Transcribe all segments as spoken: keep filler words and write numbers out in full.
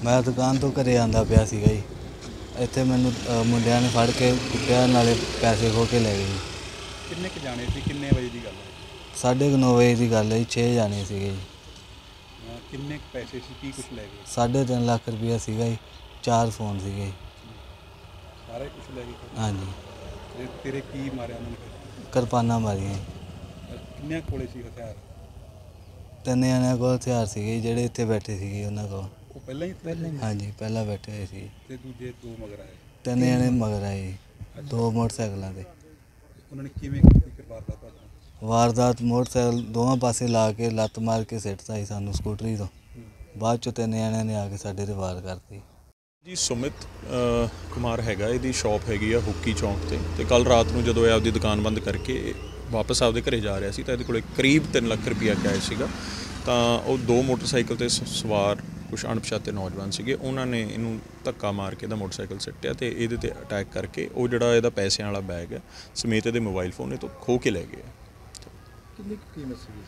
मैं दुकान तो घरे आंदा पिया सीगा जी। ਇੱਥੇ ਮੈਨੂੰ ਮੁੰਡਿਆਂ ਨੇ ਫੜ ਕੇ ਕੁੱਟਿਆ, ਨਾਲੇ ਪੈਸੇ ਖੋਹ ਕੇ ਲੈ ਗਏ ਜੀ। ਕਿੰਨੇ ਕੁ ਜਾਣੇ ਸੀ, ਕਿੰਨੇ ਵਜੇ ਦੀ ਗੱਲ ਹੈ? ਸਾਢੇ ਕੁ ਨੌ ਵਜੇ ਦੀ ਗੱਲ ਹੈ ਜੀ। ਛੇ ਜਾਣੇ ਸੀਗੇ ਜੀ। ਅਹ ਕਿੰਨੇ ਕੁ ਪੈਸੇ ਸੀ, ਕੀ ਕੁਛ ਲੈ ਗਏ? ਸਾਢੇ ਤਿੰਨ ਲੱਖ ਰੁਪਈਆ ਸੀਗਾ ਜੀ। ਚਾਰ ਫੋਨ ਸੀਗੇ ਜੀ। ਸਾਰਾ ਕੁਛ ਲੈ ਗਏ? ਹਾਂਜੀ। ਤੇ ਤੇਰੇ ਕੀ ਮਾਰਿਆ ਉਹਨਾਂ ਨੇ ਫਿਰ? ਕਿਰਪਾਨਾਂ ਮਾਰੀਆਂ ਜੀ। ਅਹ ਕਿੰਨਿਆਂ ਕੋਲੇ ਸੀ ਹਥਿਆਰ? ਤਿੰਨ ਜਣਿਆਂ ਕੋਲ ਹਥਿਆਰ ਸੀਗੇ ਜੀ, ਜਿਹੜੇ ਇੱਥੇ ਬੈਠੇ ਸੀਗੇ ਉਹਨਾਂ ਕੋਲ। ਉਹ ਪਹਿਲਾਂ ਹੀ ਪਹਿਲਾਂ ਹਾਂਜੀ, ਪਹਿਲਾਂ ਬੈਠੇ ਹੋਏ ਸੀ। ਤੇ ਦੂਜੇ ਦੋ ਮਗਰ ਆਏ? ਤਿੰਨ ਜਣੇ ਮਗਰ ਆਏ ਜੀ, ਦੋ ਮੋਟਰਸਾਈਕਲਾਂ 'ਤੇ। ਉਹਨਾਂ ਨੇ ਕਿਵੇਂ ਕੀਤੀ ਫਿਰ ਵਾਰਦਾਤ ਤੁਹਾਡੇ? ਵਾਰਦਾਤ ਮੋਟਰਸਾਈਕਲ ਦੋਵਾਂ ਪਾਸੇ ਲਾ ਕੇ ਲੱਤ ਮਾਰ ਕੇ ਸਿੱਟਤਾ ਸੀ ਸਾਨੂੰ ਸਕੂਟਰੀ ਤੋਂ। ਬਾਅਦ 'ਚੋਂ ਤਿੰਨ ਜਣਿਆਂ ਨੇ ਆ ਕੇ ਸਾਡੇ 'ਤੇ ਵਾਰ ਕਰਤੀ ਜੀ। ਸੁਮਿਤ ਕੁਮਾਰ ਹੈਗਾ, ਇਹਦੀ ਸ਼ਾਪ ਹੈਗੀ ਆ ਹੁੱਕੀ ਚੌਂਕ 'ਤੇ। ਅਤੇ ਕੱਲ੍ਹ ਰਾਤ ਨੂੰ ਜਦੋਂ ਇਹ ਆਪਦੀ ਦੁਕਾਨ ਬੰਦ ਕਰਕੇ ਵਾਪਸ ਆਪਦੇ ਘਰੇ ਜਾ ਰਿਹਾ ਸੀ ਤਾਂ ਇਹਦੇ ਕੋਲ ਕਰੀਬ ਤਿੰਨ ਲੱਖ ਰੁਪਈਆ ਕੈਸ਼ ਸੀਗਾ। ਤਾਂ ਉਹ ਦੋ ਮੋਟਰਸਾਈਕਲ 'ਤੇ ਸਵਾਰ ਕੁਛ ਅਣਪਛਾਤੇ ਨੌਜਵਾਨ ਸੀਗੇ, ਉਹਨਾਂ ਨੇ ਇਹਨੂੰ ਧੱਕਾ ਮਾਰ ਕੇ ਇਹਦਾ ਮੋਟਰਸਾਈਕਲ ਸਿੱਟਿਆ ਅਤੇ ਇਹਦੇ 'ਤੇ ਅਟੈਕ ਕਰਕੇ ਉਹ ਜਿਹੜਾ ਇਹਦਾ ਪੈਸਿਆਂ ਵਾਲਾ ਬੈਗ ਹੈ ਸਮੇਤ ਇਹਦੇ ਮੋਬਾਈਲ ਫੋਨ ਇਹ ਤੋਂ ਖੋਹ ਕੇ ਲੈ ਗਏ। ਕਿੰਨੀ ਕੁ ਕੀਮਤ ਸੀ?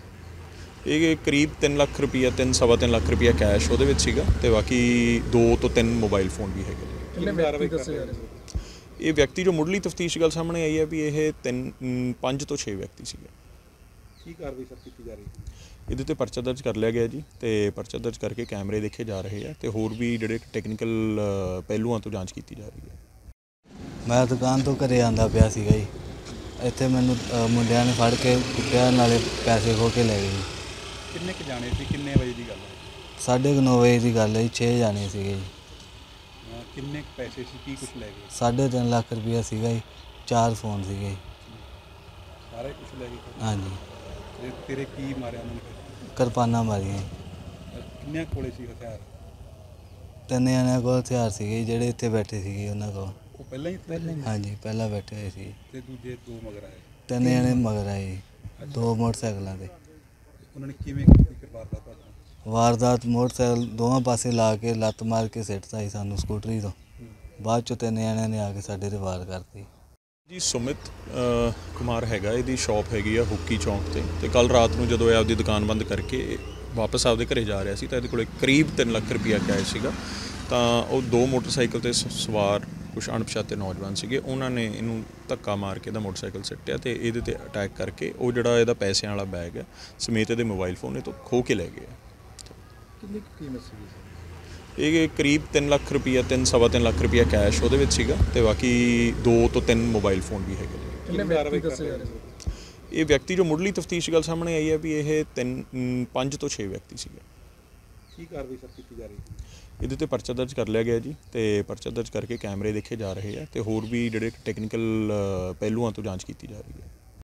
ਇਹ ਕਰੀਬ ਤਿੰਨ ਲੱਖ ਰੁਪਈਆ, ਤਿੰਨ ਸਵਾ ਤਿੰਨ ਲੱਖ ਰੁਪਈਆ ਕੈਸ਼ ਉਹਦੇ ਵਿੱਚ ਸੀਗਾ ਅਤੇ ਬਾਕੀ ਦੋ ਤੋਂ ਤਿੰਨ ਮੋਬਾਈਲ ਫੋਨ ਵੀ ਹੈਗੇ ਨੇ। ਕਿੰਨੇ ਵਿਅਕਤੀ ਦੱਸੇ ਜਾ ਰਹੇ ਸੀ? ਇਹ ਵਿਅਕਤੀ ਜੋ ਮੁੱਢਲੀ ਤਫਤੀਸ਼ ਗੱਲ ਸਾਹਮਣੇ ਆਈ ਹੈ ਵੀ ਇਹ ਤਿੰਨ ਪੰਜ ਤੋਂ ਛੇ ਵਿਅਕਤੀ ਸੀਗੇ। ਕੀ ਕਾਰਵਾਈ ਸਰ ਕੀਤੀ ਜਾ ਰਹੀ ਹੈ? ਇਹਦੇ 'ਤੇ ਪਰਚਾ ਦਰਜ ਕਰ ਲਿਆ ਗਿਆ ਜੀ, ਅਤੇ ਪਰਚਾ ਦਰਜ ਕਰਕੇ ਕੈਮਰੇ ਦੇਖੇ ਜਾ ਰਹੇ ਆ ਅਤੇ ਹੋਰ ਵੀ ਜਿਹੜੇ ਟੈਕਨੀਕਲ ਪਹਿਲੂਆਂ ਤੋਂ ਜਾਂਚ ਕੀਤੀ ਜਾ ਰਹੀ ਹੈ। ਮੈਂ ਦੁਕਾਨ ਤੋਂ ਘਰੇ ਆਂਦਾ ਪਿਆ ਸੀਗਾ ਜੀ। ਇੱਥੇ ਮੈਨੂੰ ਮੁੰਡਿਆਂ ਨੇ ਫੜ ਕੇ ਕੁੱਟਿਆ, ਨਾਲੇ ਪੈਸੇ ਖੋਹ ਕੇ ਲੈ ਗਏ ਜੀ। ਕਿੰਨੇ ਕੁ ਜਾਣੇ ਸੀ, ਕਿੰਨੇ ਵਜੇ ਦੀ ਗੱਲ ਹੈ? ਸਾਢੇ ਕੁ ਨੌ ਵਜੇ ਦੀ ਗੱਲ ਹੈ ਜੀ। ਛੇ ਜਾਣੇ ਸੀਗੇ ਜੀ। ਅਹ ਕਿੰਨੇ ਕੁ ਪੈਸੇ ਸੀ, ਕੀ ਕੁਛ ਲੈ ਗਏ? ਸਾਢੇ ਤਿੰਨ ਲੱਖ ਰੁਪਈਆ ਸੀਗਾ ਜੀ। ਚਾਰ ਫੋਨ ਸੀਗੇ ਜੀ। ਸਾਰਾ ਕੁਛ ਲੈ ਗਏ? ਹਾਂਜੀ। ਤੇ ਤੇਰੇ ਕੀ ਮਾਰਿਆ ਉਹਨਾਂ ਨੇ ਫਿਰ? ਕਿਰਪਾਨਾਂ ਮਾਰੀਆਂ ਜੀ। ਅਹ ਕਿੰਨਿਆਂ ਕੋਲੇ ਸੀ ਹਥਿਆਰ? ਤਿੰਨ ਜਣਿਆਂ ਕੋਲ ਹਥਿਆਰ ਸੀਗੇ ਜੀ, ਜਿਹੜੇ ਇੱਥੇ ਬੈਠੇ ਸੀਗੇ ਉਹਨਾਂ ਕੋਲ। ਉਹ ਪਹਿਲਾਂ ਹੀ ਪਹਿਲਾਂ ਹਾਂਜੀ, ਪਹਿਲਾਂ ਬੈਠੇ ਹੋਏ ਸੀ। ਤੇ ਦੂਜੇ ਦੋ ਮਗਰ ਆਏ? ਤਿੰਨ ਜਣੇ ਮਗਰ ਆਏ ਜੀ, ਦੋ ਮੋਟਰਸਾਈਕਲਾਂ 'ਤੇ। ਉਹਨਾਂ ਨੇ ਕਿਵੇਂ ਕੀਤੀ ਫਿਰ ਵਾਰਦਾਤ ਤੁਹਾਡੇ? ਵਾਰਦਾਤ ਮੋਟਰਸਾਈਕਲ ਦੋਵਾਂ ਪਾਸੇ ਲਾ ਕੇ ਲੱਤ ਮਾਰ ਕੇ ਸਿੱਟਤਾ ਸੀ ਸਾਨੂੰ ਸਕੂਟਰੀ ਤੋਂ। ਬਾਅਦ 'ਚੋਂ ਤਿੰਨ ਜਣਿਆਂ ਨੇ ਆ ਕੇ ਸਾਡੇ 'ਤੇ ਵਾਰ ਕਰਤੀ ਜੀ। ਸੁਮਿਤ ਕੁਮਾਰ ਹੈਗਾ, ਇਹਦੀ ਸ਼ਾਪ ਹੈਗੀ ਆ ਹੁੱਕੀ ਚੌਂਕ 'ਤੇ। ਅਤੇ ਕੱਲ੍ਹ ਰਾਤ ਨੂੰ ਜਦੋਂ ਇਹ ਆਪਦੀ ਦੁਕਾਨ ਬੰਦ ਕਰਕੇ ਵਾਪਸ ਆਪਦੇ ਘਰੇ ਜਾ ਰਿਹਾ ਸੀ ਤਾਂ ਇਹਦੇ ਕੋਲ ਕਰੀਬ ਤਿੰਨ ਲੱਖ ਰੁਪਈਆ ਕੈਸ਼ ਸੀਗਾ। ਤਾਂ ਉਹ ਦੋ ਮੋਟਰਸਾਈਕਲ 'ਤੇ ਸਵਾਰ ਕੁਛ ਅਣਪਛਾਤੇ ਨੌਜਵਾਨ ਸੀਗੇ, ਉਹਨਾਂ ਨੇ ਇਹਨੂੰ ਧੱਕਾ ਮਾਰ ਕੇ ਇਹਦਾ ਮੋਟਰਸਾਈਕਲ ਸਿੱਟਿਆ ਅਤੇ ਇਹਦੇ 'ਤੇ ਅਟੈਕ ਕਰਕੇ ਉਹ ਜਿਹੜਾ ਇਹਦਾ ਪੈਸਿਆਂ ਵਾਲਾ ਬੈਗ ਹੈ ਸਮੇਤ ਇਹਦੇ ਮੋਬਾਈਲ ਫੋਨ ਇਹ ਤੋਂ ਖੋਹ ਕੇ ਲੈ ਗਏ। ਕਿੰਨੀ ਕੁ ਕੀਮਤ ਸੀ? ਇਹ ਕਰੀਬ ਤਿੰਨ ਲੱਖ ਰੁਪਈਆ, ਤਿੰਨ ਸਵਾ ਤਿੰਨ ਲੱਖ ਰੁਪਈਆ ਕੈਸ਼ ਉਹਦੇ ਵਿੱਚ ਸੀਗਾ ਅਤੇ ਬਾਕੀ ਦੋ ਤੋਂ ਤਿੰਨ ਮੋਬਾਈਲ ਫੋਨ ਵੀ ਹੈਗੇ ਨੇ। ਕਿੰਨੇ ਵਿਅਕਤੀ ਦੱਸੇ ਜਾ ਰਹੇ ਸੀ? ਇਹ ਵਿਅਕਤੀ ਜੋ ਮੁੱਢਲੀ ਤਫਤੀਸ਼ ਗੱਲ ਸਾਹਮਣੇ ਆਈ ਹੈ ਵੀ ਇਹ ਤਿੰਨ ਪੰਜ ਤੋਂ ਛੇ ਵਿਅਕਤੀ ਸੀਗੇ। ਕੀ ਕਾਰਵਾਈ ਸਰ ਕੀਤੀ ਜਾ ਰਹੀ ਹੈ? ਇਹਦੇ 'ਤੇ ਪਰਚਾ ਦਰਜ ਕਰ ਲਿਆ ਗਿਆ ਜੀ, ਅਤੇ ਪਰਚਾ ਦਰਜ ਕਰਕੇ ਕੈਮਰੇ ਦੇਖੇ ਜਾ ਰਹੇ ਆ ਅਤੇ ਹੋਰ ਵੀ ਜਿਹੜੇ ਟੈਕਨੀਕਲ ਪਹਿਲੂਆਂ ਤੋਂ ਜਾਂਚ ਕੀਤੀ ਜਾ ਰਹੀ ਹੈ।